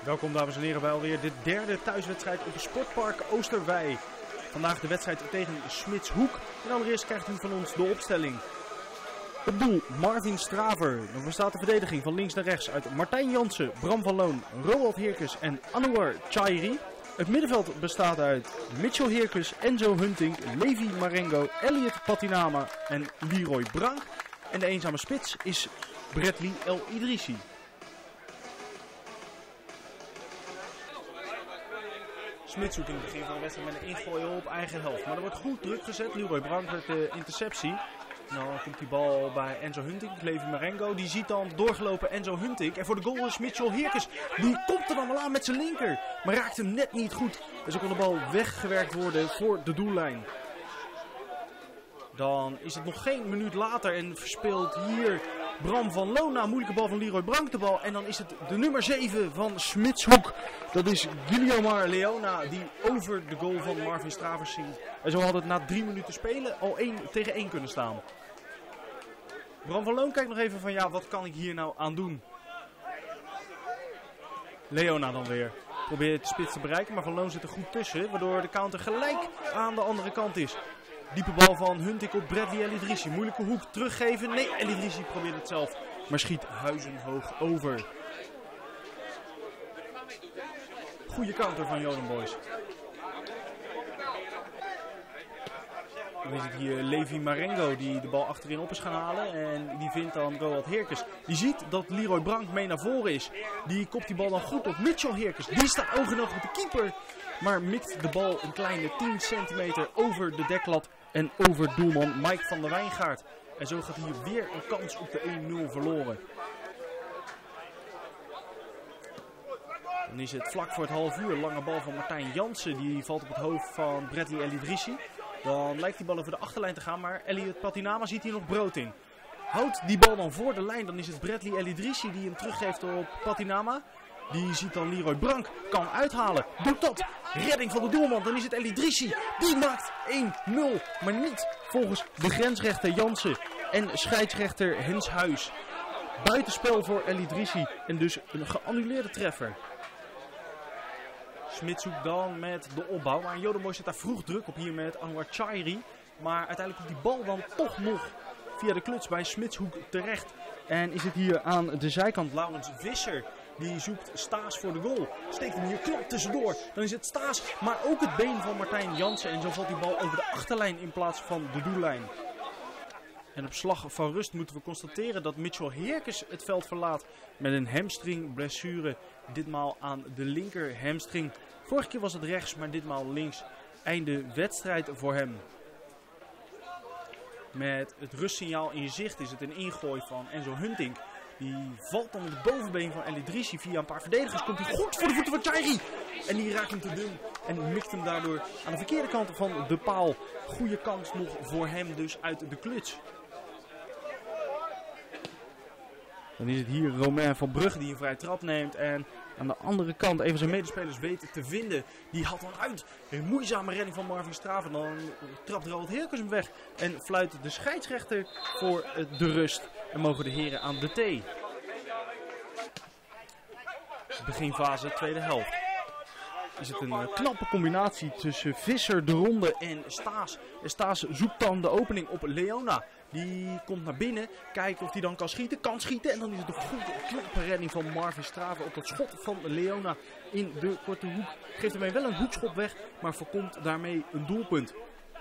Welkom dames en heren bij alweer de derde thuiswedstrijd op het Sportpark Oosterwei. Vandaag de wedstrijd tegen Smitshoek. En allereerst krijgt u van ons de opstelling. Op doel Marvin Straver. Dan bestaat de verdediging van links naar rechts uit Martijn Jansen, Bram van Loon, Roald Heerkes en Anouar Chairi. Het middenveld bestaat uit Mitchell Heerkes, Enzo Hunting, Levi Marengo, Elliot Patinama en Leroy Brank. En de eenzame spits is Bradley El Idrissi. Smitshoek in het begin van de wedstrijd met een ingooi op eigen helft. Maar er wordt goed druk gezet. Leroy Brank met de interceptie. Nou komt die bal bij Enzo Hunting. Levi Marengo. Die ziet dan doorgelopen Enzo Hunting. En voor de goal is Mitchell Heerkes. Die komt er dan wel aan met zijn linker. Maar raakt hem net niet goed. En zo kan de bal weggewerkt worden voor de doellijn. Dan is het nog geen minuut later en verspeelt hier Bram van Loon na een moeilijke bal van Leroy Brank de bal. En dan is het de nummer 7 van Smitshoek. Dat is Guillermo Leona die over de goal van Marvin Straver zingt. En zo had het na 3 minuten spelen al 1-1 kunnen staan. Bram van Loon kijkt nog even van ja, wat kan ik hier nou aan doen? Leona dan weer. Probeert de spits te bereiken, maar Van Loon zit er goed tussen. Waardoor de counter gelijk aan de andere kant is. Diepe bal van Hunting op Bradley El Idrissi. Moeilijke hoek teruggeven. Nee, El Idrissi probeert het zelf. Maar schiet huizenhoog over. Goede counter van Joden Boys. Dan is het hier Levi Marengo die de bal achterin op is gaan halen. En die vindt dan Roald Heerkes. Die ziet dat Leroy Brank mee naar voren is. Die kopt die bal dan goed op Mitchell Heerkes. Die staat oog in oog met de keeper. Maar mikt de bal een kleine 10 centimeter over de deklat en over doelman Mike van der Wijngaard. En zo gaat hier weer een kans op de 1-0 verloren. Dan is het vlak voor het half uur. Lange bal van Martijn Jansen. Die valt op het hoofd van Bradley El Idrissi. Dan lijkt die bal over de achterlijn te gaan. Maar Elliot Patinama ziet hier nog brood in. Houdt die bal dan voor de lijn. Dan is het Bradley El Idrissi die hem teruggeeft op Patinama. Die ziet dan Leroy Brank. Kan uithalen. Doet dat. Redding van de doelman. Dan is het El Idrissi. Die maakt 1-0. Maar niet volgens de grensrechter Jansen en scheidsrechter Henshuis. Buitenspel voor El Idrissi. En dus een geannuleerde treffer. Smitshoek dan met de opbouw. Maar Joden Boys zit daar vroeg druk op hier met Anouar Chairi. Maar uiteindelijk komt die bal dan toch nog via de kluts bij Smitshoek terecht. En is het hier aan de zijkant Laurens Visser. Die zoekt Staes voor de goal. Steekt hem hier knap tussendoor. Dan is het Staes, maar ook het been van Martijn Jansen. En zo valt die bal over de achterlijn in plaats van de doellijn. En op slag van rust moeten we constateren dat Mitchell Heerkes het veld verlaat met een hamstringblessure. Ditmaal aan de linker hamstring. Vorige keer was het rechts, maar ditmaal links. Einde wedstrijd voor hem. Met het rustsignaal in zicht is het een ingooi van Enzo Hunting. Die valt dan op het bovenbeen van El Idrissi. Via een paar verdedigers komt hij goed voor de voeten van Chairi. En die raakt hem te dun. En mikt hem daardoor aan de verkeerde kant van de paal. Goede kans nog voor hem dus uit de kluts. Dan is het hier Romain van Brugge die een vrije trap neemt. En aan de andere kant even zijn medespelers weten te vinden. Die had dan uit. Een moeizame redding van Marvin Straver. Dan trapt Roald Heerkes hem weg. En fluit de scheidsrechter voor de rust. En mogen de heren aan de thee. Beginfase, tweede helft. Is het een knappe combinatie tussen Visser, de Ronde en Staes. En Staes zoekt dan de opening op Leona. Die komt naar binnen, kijken of hij dan kan schieten. Kan schieten en dan is het een goede knappe redding van Marvin Straver op dat schot van Leona in de korte hoek. Geeft ermee wel een hoekschop weg, maar voorkomt daarmee een doelpunt.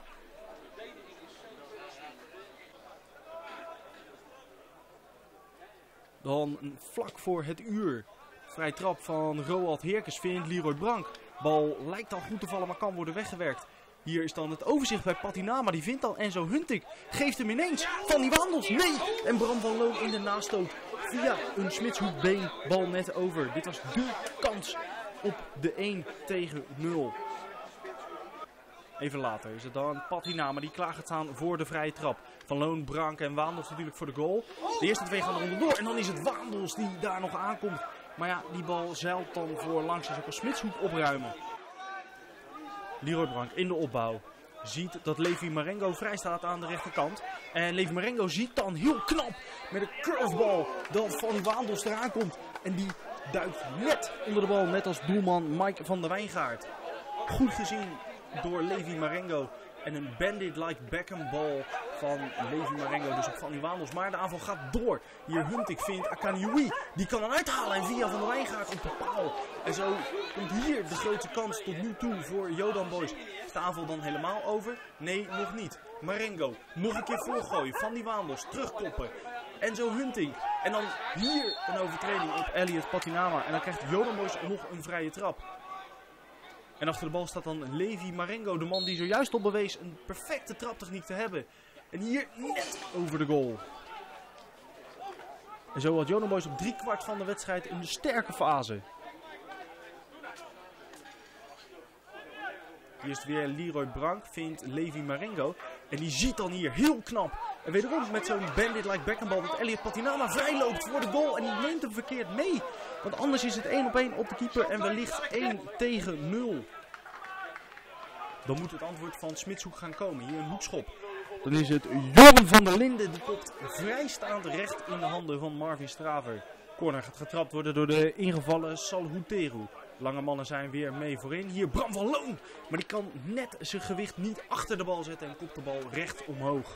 Dan vlak voor het uur. Vrij trap van Roald Heerkes vindt Leroy Brank. Bal lijkt al goed te vallen, maar kan worden weggewerkt. Hier is dan het overzicht bij Patinama. Die vindt dan Enzo Hunting. Geeft hem ineens van die wandels. Nee! En Bram van Loon in de nastoot. Via een Smitshoekbeen. Bal net over. Dit was de kans op de 1-0. Even later is het dan Patinama die klaar gaat staan voor de vrije trap. Van Loon, Brank en Waandels natuurlijk voor de goal. De eerste twee gaan er onderdoor. En dan is het Waandels die daar nog aankomt. Maar ja, die bal zeilt dan voorlangs. En zo kan Smitshoek opruimen. Leroy Brank in de opbouw. Ziet dat Levi Marengo vrij staat aan de rechterkant. En Levi Marengo ziet dan heel knap met een curveball dat van Waandels eraan komt. En die duikt net onder de bal, net als doelman Mike van der Wijngaard. Goed gezien door Levi Marengo. En een bandit-like Beckham bal van Levi Marengo, dus op Fanny Wandels. Maar de aanval gaat door. Hier Huntik vindt Akanyui. Die kan hem uithalen en via Van der Wijngaard op de paal. En zo komt hier de grootste kans tot nu toe voor Yodan Boys. Is de aanval dan helemaal over? Nee, nog niet. Marengo, nog een keer voorgooien. Van die Wandels, terugkoppen. En zo Hunting. En dan hier een overtreding op Elliot Patinama. En dan krijgt Yodan Boys nog een vrije trap. En achter de bal staat dan Levi Marengo, de man die zojuist al bewees een perfecte traptechniek te hebben. En hier net over de goal. En zo had Yodan Boys op 3/4 van de wedstrijd een sterke fase. Hier is het weer Leroy Brank, vindt Levi Marengo. En die ziet dan hier heel knap. En wederom met zo'n bandit-like Beckhambal dat Elliot Patinama vrij loopt voor de goal. En die neemt hem verkeerd mee. Want anders is het 1-op-1 op de keeper en wellicht 1-0. Dan moet het antwoord van Smitshoek gaan komen. Hier een hoekschop. Dan is het Jorn van der Linden. Die kopt vrijstaand recht in de handen van Marvin Straver. Corner gaat getrapt worden door de ingevallen Salhuteru. Lange mannen zijn weer mee voorin. Hier Bram van Loon. Maar die kan net zijn gewicht niet achter de bal zetten en kopt de bal recht omhoog.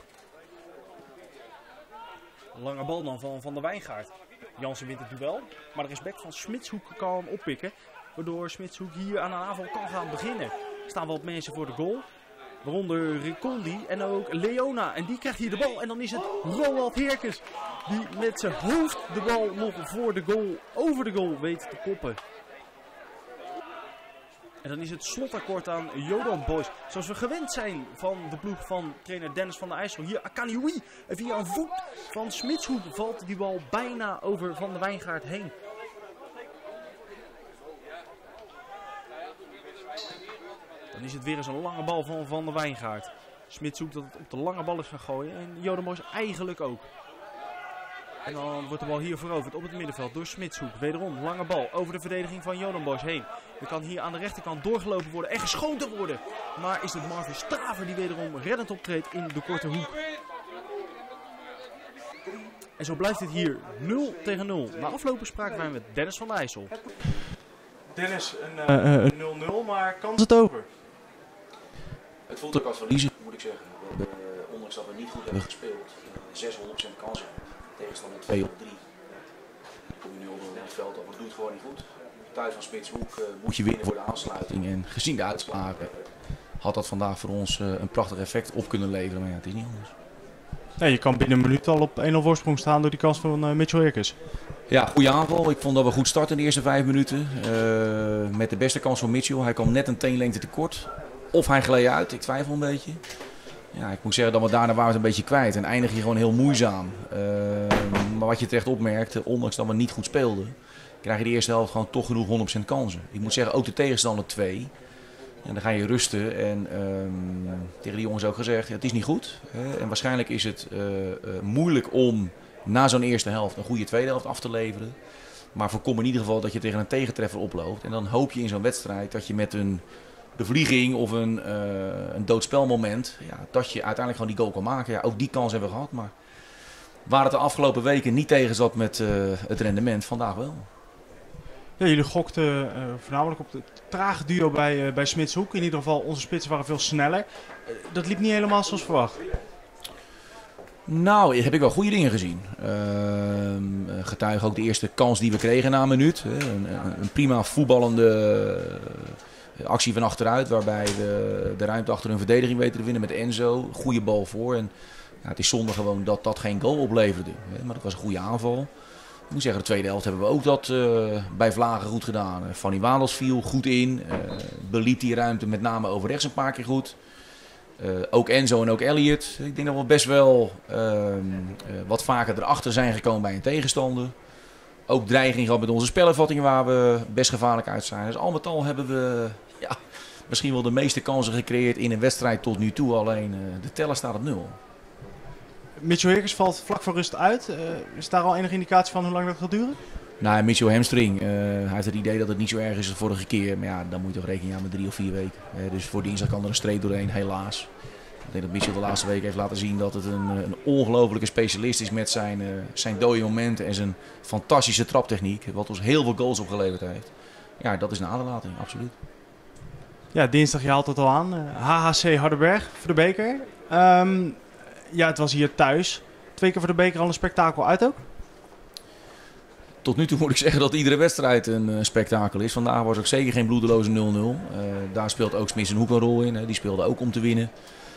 Lange bal dan van Van der Wijngaard. Jansen wint het duel. Maar de respect van Smitshoek kan hem oppikken. Waardoor Smitshoek hier aan een aanval kan gaan beginnen. Er staan wat mensen voor de goal. Waaronder Ricondi en ook Leona. En die krijgt hier de bal. En dan is het Roald Heerkens. Die met zijn hoofd de bal nog voor de goal, over de goal weet te koppen. En dan is het slotakkoord aan Yodan Boys. Zoals we gewend zijn van de ploeg van trainer Dennis van der IJssel. Hier Akanyui. En via een voet van Smitshoek valt die bal bijna over Van der Wijngaard heen. Dan is het weer eens een lange bal van Van der Wijngaard. Smitshoek dat het op de lange bal is gaan gooien. En Yodan Boys eigenlijk ook. En dan wordt de bal hier veroverd op het middenveld door Smitshoek. Wederom lange bal over de verdediging van Yodan Boys heen. Er kan hier aan de rechterkant doorgelopen worden en geschoten worden. Maar is het Marvin Straver die wederom reddend optreedt in de korte hoek. En zo blijft het hier 0-0. Na aflopen spraken wij met Dennis van der IJssel. Dennis, een 0-0, maar kan het over? Het voelt ook als verliezen, moet ik zeggen. Ondanks dat we niet goed hebben gespeeld, 600% kansen. Tegenstander 2 op 3. Dan kom je nu op het veld op, het doet gewoon niet goed. Thuis van Smitshoek moet je winnen voor de aansluiting. En gezien de uitslagen had dat vandaag voor ons een prachtig effect op kunnen leveren. Maar ja, het is niet anders. Ja, je kan binnen een minuut al op 1-0 voorsprong staan door die kans van Mitchell Heerkens. Ja, goede aanval. Ik vond dat we goed starten in de eerste 5 minuten. Met de beste kans van Mitchell. Hij kwam net een teenlengte tekort. Of hij gleed uit, ik twijfel een beetje. Ja, ik moet zeggen dat we daarna waren het een beetje kwijt en eindig je gewoon heel moeizaam. Maar wat je terecht opmerkt, ondanks dat we niet goed speelden, krijg je de eerste helft gewoon toch genoeg 100% kansen. Ik moet zeggen, ook de tegenstander 2. En dan ga je rusten en tegen die jongens ook gezegd, ja, het is niet goed. En waarschijnlijk is het moeilijk om na zo'n eerste helft een goede tweede helft af te leveren. Maar voorkom in ieder geval dat je tegen een tegentreffer oploopt. En dan hoop je in zo'n wedstrijd dat je met een bevlieging of een doodspelmoment, ja, dat je uiteindelijk gewoon die goal kan maken. Ja, ook die kans hebben we gehad, maar waar het de afgelopen weken niet tegen zat met het rendement, vandaag wel. Ja, jullie gokten voornamelijk op het trage duo bij Smitshoek. In ieder geval, onze spitsen waren veel sneller. Dat liep niet helemaal zoals verwacht. Nou, heb ik wel goede dingen gezien. Getuige ook de eerste kans die we kregen na een minuut. Een prima voetballende actie van achteruit, waarbij we de ruimte achter hun verdediging weten te winnen met Enzo. Goede bal voor. En ja, het is zonde gewoon dat dat geen goal opleverde. Maar dat was een goede aanval. Ik moet zeggen, de tweede helft hebben we ook dat bij Vlagen goed gedaan. Fanny Wandels viel goed in. Beliep die ruimte met name over rechts een paar keer goed. Ook Enzo en ook Elliot. Ik denk dat we best wel wat vaker erachter zijn gekomen bij een tegenstander. Ook dreiging gehad met onze spelervattingen waar we best gevaarlijk uit zijn. Dus al met al hebben we misschien wel de meeste kansen gecreëerd in een wedstrijd tot nu toe. Alleen de teller staat op 0. Mitchell Heerkens valt vlak voor rust uit. Is daar al enige indicatie van hoe lang dat gaat duren? Nou, Mitchell hamstring. Hij heeft het idee dat het niet zo erg is als de vorige keer. Maar ja, dan moet je toch rekening houden met 3 of 4 weken. Dus voor dinsdag kan er een streep doorheen, helaas. Ik denk dat Michel de laatste week heeft laten zien dat het een ongelofelijke specialist is met zijn dode momenten en zijn fantastische traptechniek. Wat ons heel veel goals opgeleverd heeft. Ja, dat is een aderlating, absoluut. Ja, dinsdag, je haalt het al aan. HHC Hardenberg voor de beker. Ja, het was hier thuis. 2 keer voor de beker al een spektakel uit ook? Tot nu toe moet ik zeggen dat iedere wedstrijd een spektakel is. Vandaag was ook zeker geen bloedeloze 0-0. Daar speelt ook Smits en Hoek een rol in. Hè. Die speelde ook om te winnen.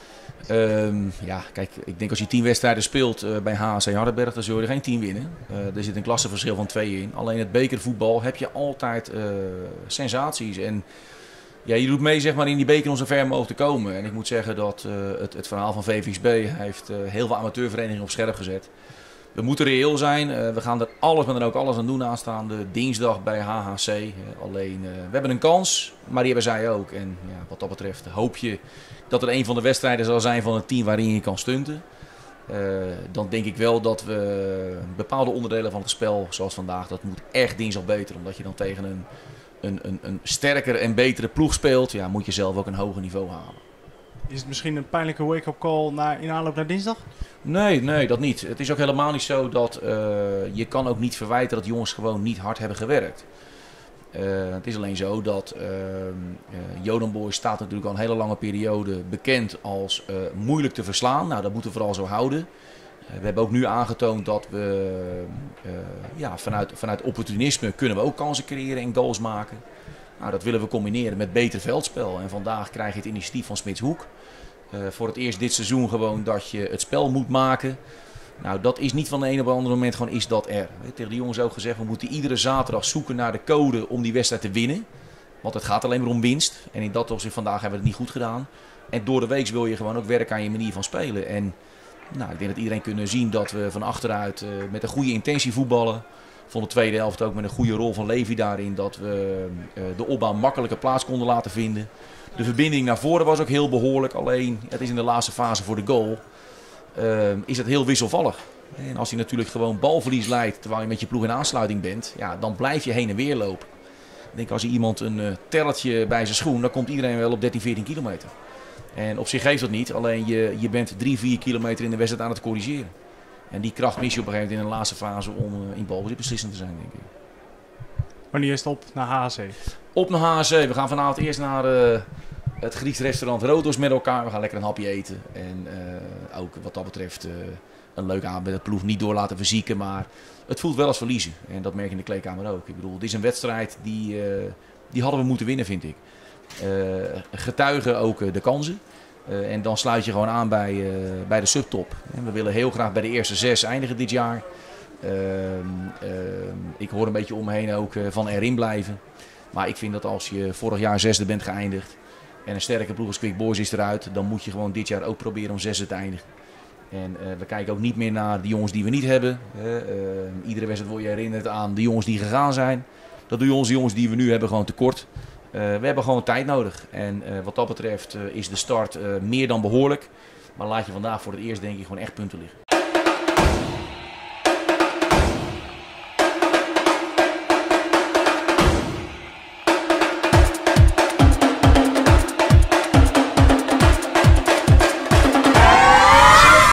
Ja, kijk, ik denk als je 10 wedstrijden speelt bij HHC Hardenberg, dan zul je er geen 10 winnen. Er zit een klasseverschil van 2 in. Alleen het bekervoetbal heb je altijd sensaties. En ja, je doet mee zeg maar, in die beker om zo ver mogelijk te komen. En ik moet zeggen dat het verhaal van VVXB heeft heel veel amateurverenigingen op scherp gezet. We moeten reëel zijn. We gaan er alles, maar dan ook alles aan doen aanstaande dinsdag bij HHC. Alleen, we hebben een kans, maar die hebben zij ook. En ja, wat dat betreft hoop je dat er een van de wedstrijden zal zijn van het team waarin je kan stunten. Dan denk ik wel dat we bepaalde onderdelen van het spel, zoals vandaag, dat moet echt dinsdag beter. Omdat je dan tegen een sterker en betere ploeg speelt, ja, moet je zelf ook een hoger niveau halen. Is het misschien een pijnlijke wake-up call in aanloop naar dinsdag? Nee, dat niet. Het is ook helemaal niet zo dat je kan ook niet verwijten dat jongens gewoon niet hard hebben gewerkt. Het is alleen zo dat Joden Boys staat natuurlijk al een hele lange periode bekend als moeilijk te verslaan. Nou, dat moeten we vooral zo houden. We hebben ook nu aangetoond dat we vanuit opportunisme kunnen we ook kansen creëren en goals maken. Nou, dat willen we combineren met beter veldspel. En vandaag krijg je het initiatief van Smits Hoek. Voor het eerst dit seizoen gewoon dat je het spel moet maken. Nou, dat is niet van de een op het andere moment gewoon is dat er. Tegen de jongens ook gezegd, we moeten iedere zaterdag zoeken naar de code om die wedstrijd te winnen. Want het gaat alleen maar om winst. En in dat opzicht vandaag hebben we het niet goed gedaan. En door de week wil je gewoon ook werken aan je manier van spelen. En nou, ik denk dat iedereen kunnen zien dat we van achteruit met een goede intentie voetballen. Vond de tweede helft ook met een goede rol van Levi daarin dat we de opbouw makkelijke plaats konden laten vinden. De verbinding naar voren was ook heel behoorlijk. Alleen, het is in de laatste fase voor de goal. Is het heel wisselvallig. En als je natuurlijk gewoon balverlies leidt terwijl je met je ploeg in aansluiting bent, ja, dan blijf je heen en weer lopen. Ik denk als je iemand een tellertje bij zijn schoen, dan komt iedereen wel op 13, 14 kilometer. En op zich geeft dat niet, alleen je bent 3, 4 kilometer in de wedstrijd aan het corrigeren. En die kracht mis je op een gegeven moment in de laatste fase om in balbezit beslissend te zijn, denk ik. Wanneer is het op naar HHC? Op naar HHC. We gaan vanavond eerst naar het Grieks restaurant Rodos met elkaar. We gaan lekker een hapje eten. En ook wat dat betreft een leuke avond met de ploeg niet door laten verzieken. Maar het voelt wel als verliezen. En dat merk je in de kleedkamer ook. Ik bedoel, het is een wedstrijd die hadden we moeten winnen, vind ik. Getuigen ook de kansen. En dan sluit je gewoon aan bij de subtop. En we willen heel graag bij de eerste 6 eindigen dit jaar. Ik hoor een beetje om me heen ook van erin blijven. Maar ik vind dat als je vorig jaar 6e bent geëindigd en een sterke ploeg als Quick Boys is eruit, dan moet je gewoon dit jaar ook proberen om 6e te eindigen. En we kijken ook niet meer naar de jongens die we niet hebben. Iedere wedstrijd word je herinnerd aan de jongens die gegaan zijn. Dat doen onze jongens die we nu hebben gewoon tekort. We hebben gewoon tijd nodig. En wat dat betreft is de start meer dan behoorlijk. Maar laat je vandaag voor het eerst denk ik gewoon echt punten liggen.